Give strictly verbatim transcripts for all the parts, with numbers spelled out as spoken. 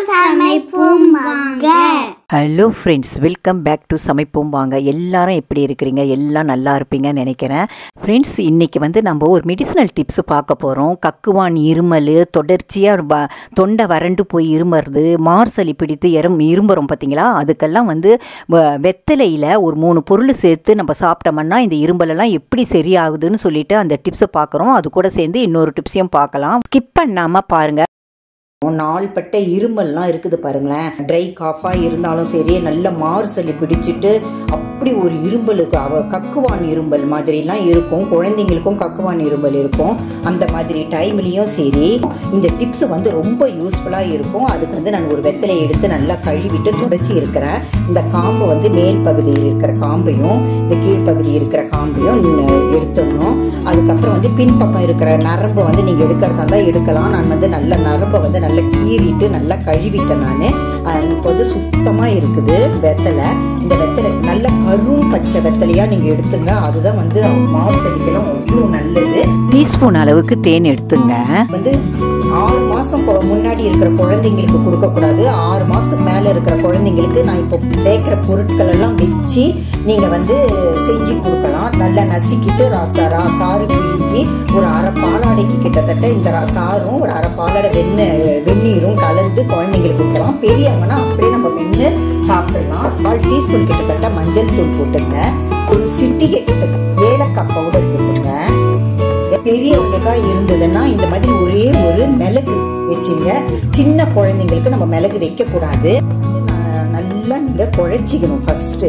சமைப்போம் வாங்க. Hello friends, welcome back to சமைப்போம் வாங்க. எல்லாரும் எப்படி இருக்கிறீங்க? எல்லாம் நல்லா இருப்பீங்கன்னு நினைக்கிறேன். ஃப்ரெண்ட்ஸ், இன்றைக்கி வந்து நம்ம ஒரு மெடிசனல் டிப்ஸ் பார்க்க போகிறோம். கக்குவான், இருமல், தொடர்ச்சியாக வ தொண்டை வறண்டு போய் இருமறது, மார்சளி பிடித்து இரும் இரும்புறோம் பார்த்தீங்களா? அதுக்கெல்லாம் வந்து வெத்தலையில் ஒரு மூணு பொருள் சேர்த்து நம்ம சாப்பிட்டோம்னா இந்த இரும்பலெல்லாம் எப்படி சரியாகுதுன்னு சொல்லிட்டு அந்த டிப்ஸை பார்க்குறோம். அது கூட சேர்ந்து இன்னொரு டிப்ஸையும் பார்க்கலாம். ஸ்கிப் பண்ணாமல் பாருங்கள். நாள்பட்ட இருமல்லாம் இருக்குது பாருங்களேன். ட்ரை காஃபாக இருந்தாலும் சரி, நல்ல மார்சளி பிடிச்சிட்டு அப்படி ஒரு இரும்பலுக்கு அவ கக்குவான் இரும்பல் மாதிரிலாம் இருக்கும். குழந்தைங்களுக்கும் கக்குவான் இரும்பல் இருக்கும். அந்த மாதிரி டைம்லேயும் சரி இந்த டிப்ஸ் வந்து ரொம்ப யூஸ்ஃபுல்லாக இருக்கும். அதுக்கு வந்து நான் ஒரு வெத்தலையை எடுத்து நல்லா கழுவிட்டு துடைச்சி இருக்கிறேன். இந்த காம்பு வந்து மேல் பகுதியில் இருக்கிற காம்பையும் இந்த கீழ்ப்பகுதி இருக்கிற காம்பையும் எடுத்துடணும். அதுக்கப்புறம் வந்து பின்பக்கம் இருக்கிற நரம்பு வந்து நீங்கள் எடுக்கிறதா இருந்தால் எடுக்கலாம். நான் வந்து நல்ல நரம்பை வந்து நல்லா கீறிட்டு நல்லா கழுவிட்டேன். நான் இப்போ வந்து சுத்தமாக இருக்குது வெத்தலை. இந்த வெத்தலை நல்ல கரும் பச்சை வெத்தலையாக நீங்கள் எடுத்துங்க. அதுதான் வந்து மார்சளிக்கெல்லாம் அவ்வளோ நல்லது. டீஸ்பூன் அளவுக்கு தேன் எடுத்துங்க. வந்து ஆறு மாதம் முன்னாடி இருக்கிற குழந்தைங்களுக்கு கொடுக்கக்கூடாது. ஆறு மாதத்துக்கு மேலே இருக்கிற குழந்தைங்களுக்கு நான் இப்போ சேர்க்குற பொருட்கள் எல்லாம் வச்சு நீங்கள் வந்து செஞ்சு கொடுக்கலாம். நல்லா நசுக்கிட்டு ராசா சாறு பிழிஞ்சி ஒரு அரை பாலாடைக்கு கிட்டத்தட்ட இந்த சாரும் ஒரு அரை பாலாடை வெண்ணெய் வெந்நீரும் கலந்து குழந்தைங்களுக்கு கொடுக்கலாம். பெரியவங்கன்னா அப்படியே நம்ம வெண்ணு சாப்பிடலாம். கால் டீஸ்பூன் கிட்டத்தட்ட மஞ்சள் தூள் போட்டுங்க. ஒரு சிட்டிகை கிட்டத்தட்ட ஏலக்காய் பவுடர் போட்டுங்க. பெரியவங்களுக்கா இருந்ததுன்னா இந்த மாதிரி ஒரே ஒரு மிளகு வச்சுங்க. சின்ன குழந்தைங்களுக்கு நம்ம மிளகு வைக்க கூடாது. நல்லா நீங்க குழைச்சிக்கணும். ஃபர்ஸ்ட்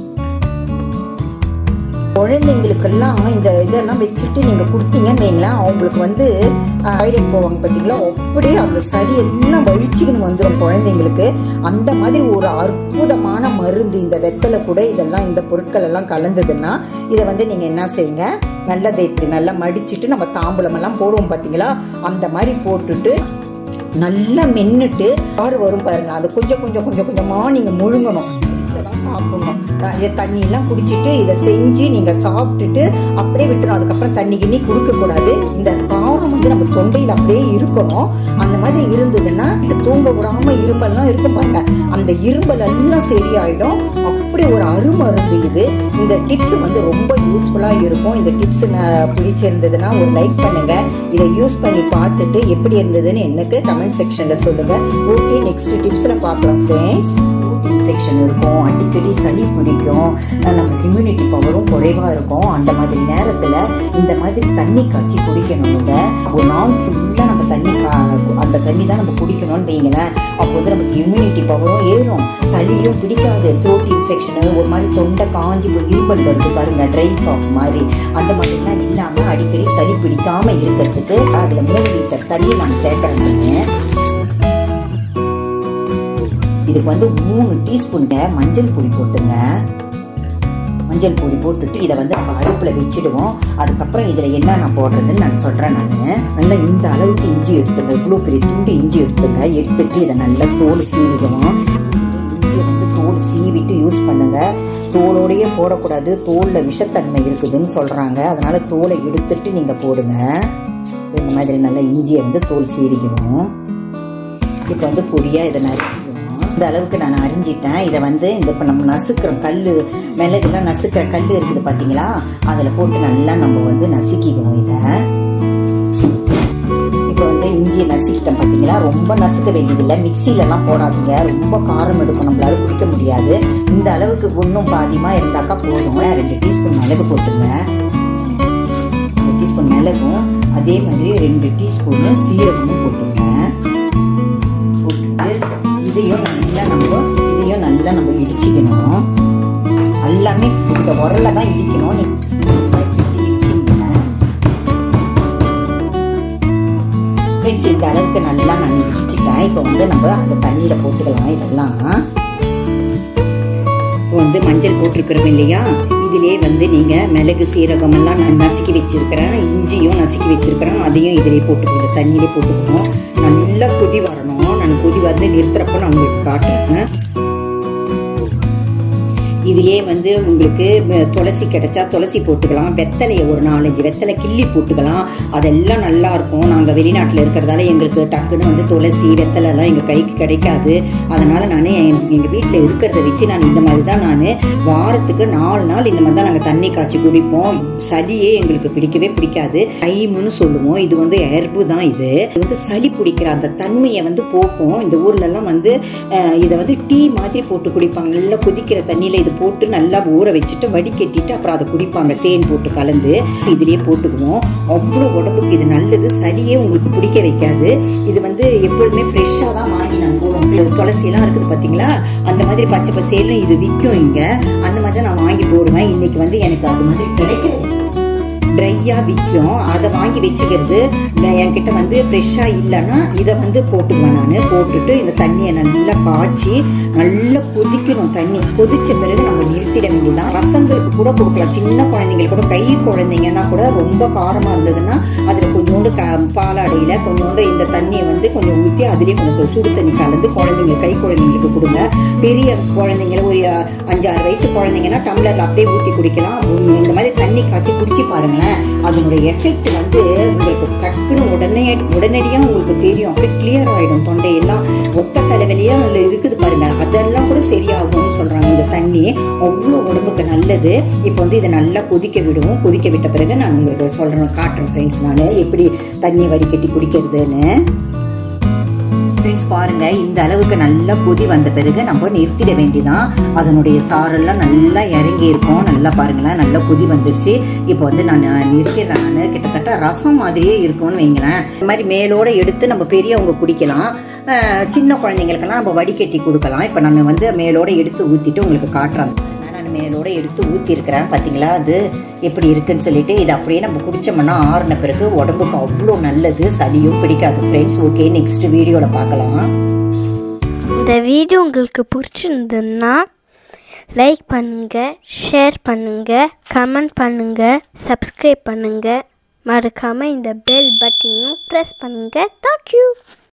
குழந்தைங்களுக்கெல்லாம் இந்த இதெல்லாம் வச்சுட்டு நீங்கள் கொடுத்தீங்கன்னு வைங்களேன், அவங்களுக்கு வந்து டாய்லெட் போவாங்க பார்த்தீங்களா, அப்படியே அந்த சளி எல்லாம் வழிச்சிக்கணும் வந்துடும் குழந்தைங்களுக்கு. அந்த மாதிரி ஒரு அற்புதமான மருந்து இந்த வெத்தலை கூட இதெல்லாம் இந்த பொருட்கள் எல்லாம் கலந்ததுன்னா இதை வந்து நீங்கள் என்ன செய்யுங்க, நல்லதை இப்படி நல்லா மடிச்சுட்டு நம்ம தாம்பூலம் எல்லாம் போடுவோம் பார்த்தீங்களா, அந்த மாதிரி போட்டுட்டு நல்லா மென்னுட்டு ஆறு வரும் பாருங்க, அது கொஞ்சம் கொஞ்சம் கொஞ்சம் கொஞ்சமாக நீங்கள் முழுங்கணும். சாப்பிடணும். தண்ணியெல்லாம் குடிச்சிட்டு இதை செஞ்சு நீங்கள் சாப்பிட்டுட்டு அப்படியே விட்டுரும். அதுக்கப்புறம் தண்ணி கிண்ணி கொடுக்கக்கூடாது. இந்த காரம் வந்து நம்ம தொண்டையில் அப்படியே இருக்கணும். அந்த மாதிரி இருந்ததுன்னா இந்த தூங்க விடாமல் இரும்பல்லாம் இருக்கும் பாருங்க, அந்த இரும்பல் எல்லாம் சரியாயிடும். அப்படி ஒரு அருமருந்து இது. இந்த டிப்ஸ் வந்து ரொம்ப யூஸ்ஃபுல்லாக இருக்கும். இந்த டிப்ஸ் பிடிச்சிருந்ததுன்னா ஒரு லைக் பண்ணுங்க. இதை யூஸ் பண்ணி பார்த்துட்டு எப்படி இருந்ததுன்னு எனக்கு கமெண்ட் செக்ஷனில் சொல்லுங்க. ஓகே, நெக்ஸ்ட் டிப்ஸில் பார்க்கலாம் ஃப்ரெண்ட்ஸ். இன்ஃபெக்ஷன் இருக்கும், அடிக்கடி சளி பிடிக்கும், நம்ம இம்யூனிட்டி பவரும் குறைவாக இருக்கும். அந்த மாதிரி நேரத்தில் இந்த மாதிரி தண்ணி காய்ச்சி குடிக்கணும். நீங்கள் ஒரு நாள் ஃபுல்லாக நம்ம தண்ணி கா அந்த தண்ணி தான் நம்ம குடிக்கணும்னு வைங்களேன். அப்போ வந்து நமக்கு இம்யூனிட்டி பவரும் ஏறும், சளியும் பிடிக்காது. த்ரோட் இன்ஃபெக்ஷனு, ஒரு மாதிரி தொண்டை காஞ்சி இரும்பல் வருது பாருங்க, ட்ரை காஃப் மாதிரி, அந்த மாதிரிலாம் இல்லாமல் அடிக்கடி சளி பிடிக்காமல் இருக்கிறதுக்கு அதில் மூணு லிட்டர் தண்ணி நான் சேர்க்குறேன். இதுக்கு வந்து மூணு டீஸ்பூனுங்க மஞ்சள் பொடி போட்டுங்க. மஞ்சள் பொடி போட்டுட்டு இதை வந்து நம்ம அடுப்பில் வச்சுடுவோம். அதுக்கப்புறம் இதில் என்ன நான் போடுறதுன்னு நான் சொல்கிறேன். நான் நல்லா இந்த அளவுக்கு இஞ்சி எடுத்துங்க. இவ்வளோ பெரிய துண்டு இஞ்சி எடுத்துங்க. எடுத்துட்டு இதை நல்லா தோல் சீவிடுவோம். இஞ்சியை வந்து தோல் சீவிட்டு யூஸ் பண்ணுங்க. தோலோடையே போடக்கூடாது, தோலில் விஷத்தன்மை இருக்குதுன்னு சொல்கிறாங்க. அதனால் தோலை எடுத்துட்டு நீங்கள் போடுங்க. இந்த மாதிரி நல்லா இஞ்சியை வந்து தோல் சீவிக்கணும். இப்போ வந்து பொடியாக இதை நறுக்கணும். இந்த அளவுக்கு நான் அரிஞ்சிட்டேன். இதை வந்து இந்த இப்போ நம்ம நசுக்கிறோம், கல் மிளகுலாம் நசுக்கிற கல் இருக்குது பார்த்தீங்களா, அதில் போட்டு நல்லா நம்ம வந்து நசுக்கிக்கணும். இதை இப்போ வந்து இஞ்சியை நசுக்கிட்டோம் பார்த்தீங்களா, ரொம்ப நசுக்க வேண்டியதில்லை. மிக்சிலெலாம் போடாதீங்க, ரொம்ப காரம் எடுக்கும், நம்மளால குடிக்க முடியாது. இந்த அளவுக்கு ஒன்றும் பாதியமாக இருந்தாக்கா போதும். ரெண்டு டீஸ்பூன் மிளகு போட்டுங்க. ரெண்டு டீஸ்பூன் மிளகும் அதே மாதிரி ரெண்டு டீஸ்பூனு சீரகமும் போட்டுங்க. இதையும் நல்லா நம்ம இதையும் நல்லா நம்ம இடிச்சிக்கணும். எல்லாமே இந்த உரல தான் இடிக்கணும். ஃப்ரெண்ட்ஸ், இந்த அளவுக்கு நல்லா நான் இடிச்சிட்டேன். இப்போ வந்து நம்ம அந்த தண்ணியில் போட்டுக்கலாம். இதெல்லாம் வந்து மஞ்சள் போட்டிருக்கிறோம் இல்லையா, இதிலே வந்து நீங்கள் மிளகு சீரகம் எல்லாம் நான் நசுக்கி வச்சிருக்கிறேன், இஞ்சியும் நசுக்கி வச்சிருக்கிறேன், அதையும் இதிலே போட்டுக்கணும். தண்ணியிலே போட்டுக்கணும். நல்லா கொதி வரணும். நான் கொதி வந்து நிறுத்துறப்ப நான் உங்களுக்கு காட்டுறேன். இதுலேயே வந்து உங்களுக்கு துளசி கிடைச்சா துளசி போட்டுக்கலாம், வெத்தலையை ஒரு நாலஞ்சு வெத்தலை கிள்ளி போட்டுக்கலாம். அதெல்லாம் நல்லா இருக்கும். நாங்கள் வெளிநாட்டில் இருக்கிறதால எங்களுக்கு டக்குன்னு வந்து துளசி வெத்தலை எல்லாம் எங்கள் கைக்கு கிடைக்காது. அதனால நான் எங்கள் வீட்டில் இருக்கிறத வச்சு நான் இந்த மாதிரி தான் நான் வாரத்துக்கு நாலு நாள் இந்த மாதிரி தான் நாங்கள் தண்ணி காய்ச்சி குடிப்போம். சளியே எங்களுக்கு பிடிக்கவே பிடிக்காது. தைம்னு சொல்லுவோம். இது வந்து ஹெர்பு தான். இது வந்து சளி பிடிக்கிற அந்த தன்மையை வந்து போக்கும். இந்த ஊர்ல எல்லாம் வந்து இதை வந்து டீ மாதிரி போட்டு குடிப்பாங்க. நல்லா கொதிக்கிற தண்ணியில இது போட்டு நல்லா ஊற வச்சுட்டு வடிகட்டிட்டு அப்புறம் அதை குடிப்பாங்க, தேன் போட்டு கலந்து. இதுலயே போட்டுக்குவோம். அவ்வளோ உடம்புக்கு இது நல்லது. சளியே உங்களுக்கு பிடிக்க வைக்காது. இது வந்து எப்பொழுதுமே ஃப்ரெஷ்ஷா தான் வாங்கி நான் போடுவேன். துளசி எல்லாம் இருக்குது பாத்தீங்களா, அந்த மாதிரி பச்சை பசேல்னு இது விற்கும் இங்க. அந்த மாதிரி தான் நான் வாங்கி போடுவேன். இன்னைக்கு வந்து எனக்கு அது மாதிரி கிடைக்கிறது ட்ரையா விற்கும். அதை வாங்கி வச்சுக்கிறது. என்கிட்ட வந்து ஃப்ரெஷ்ஷா இல்லைன்னா இதை வந்து போட்டுக்குவேன். நான் போட்டுட்டு இந்த தண்ணியை நல்லா காய்ச்சி நல்லா கொதிக்கணும். தண்ணி கொதிச்ச பிறகு நம்ம நிறுத்திட வேண்டியதான். ரசங்களுக்கு கூட கொடுக்கலாம். சின்ன குழந்தைங்களுக்கு கூட, கை குழந்தைங்கன்னா கூட ரொம்ப காரமா இருந்ததுன்னா அதுல கொஞ்சோண்டு க பாலாடையில கொஞ்சோண்டு இந்த தண்ணியை வந்து கொஞ்சம் ஊற்றி அதுலேயே கொஞ்சம் சுடு தண்ணி கலந்து குழந்தைங்களுக்கு கை குழந்தைங்களுக்கு கொடுங்க. பெரிய குழந்தைங்கள ஒரு அஞ்சாறு வயசு குழந்தைங்கன்னா டம்ளர்ல அப்படியே ஊற்றி குடிக்கலாம். இந்த மாதிரி தண்ணி காய்ச்சி குடிச்சு பாருங்க. அதனுடைய எஃபெக்ட் வந்து உங்களுக்கு டக்குன்னு உடனே உடனடியாக உங்களுக்கு தெரியும். அப்படியே கிளியர் ஆகிடும். தொண்டையெல்லாம் ஒத்த தலைவலியா அதில் இருக்குது பாருங்க, அதெல்லாம் கூட சரியாகும்னு சொல்றாங்க. இந்த தண்ணி அவ்வளோ உடம்புக்கு நல்லது. இப்போ வந்து இதை நல்லா கொதிக்க விடுவோம். கொதிக்க விட்ட பிறகு நான் உங்களுக்கு சொல்றேன், காட்டுறேன் ஃப்ரெண்ட்ஸ் நான் எப்படி தண்ணி வடிகட்டி குடிக்கிறதுன்னு. ஃப்ரெண்ட்ஸ் பாருங்க, இந்த அளவுக்கு நல்லா கொதி வந்த பிறகு நம்ம நிறுத்திட வேண்டிதான். அதனுடைய சாரெல்லாம் நல்லா இறங்கி இருக்கும். நல்லா பாருங்களேன், நல்லா கொதி வந்துடுச்சு. இப்போ வந்து நான் நிறுத்திடுறேன். நான் கிட்டத்தட்ட ரசம் மாதிரியே இருக்கும்னு வைங்களேன். இந்த மாதிரி மேலோட எடுத்து நம்ம பெரியவங்க குடிக்கலாம். சின்ன குழந்தைங்களுக்கெல்லாம் நம்ம வடிகட்டி கொடுக்கலாம். இப்போ நான் வந்து மேலோட எடுத்து ஊற்றிட்டு உங்களுக்கு காட்டுறேன். நான் மேலோட எடுத்து ஊற்றி இருக்கிறேன் பார்த்தீங்களா, அது எப்படி இருக்குன்னு சொல்லிட்டு. இது அப்படியே நம்ம குடிச்சோம்னா ஆறுன பிறகு உடம்புக்கு அவ்வளோ நல்லது. சளியும் பிடிக்காது ஃப்ரெண்ட்ஸ். ஓகே, நெக்ஸ்ட் வீடியோவில் பார்க்கலாம். இந்த வீடியோ உங்களுக்கு பிடிச்சிருந்ததுன்னா லைக் பண்ணுங்க, ஷேர் பண்ணுங்க, கமெண்ட் பண்ணுங்க, சப்ஸ்கிரைப் பண்ணுங்க. மறக்காம இந்த பெல் பட்டனையும் ப்ரெஸ் பண்ணுங்க. தேங்க்யூ.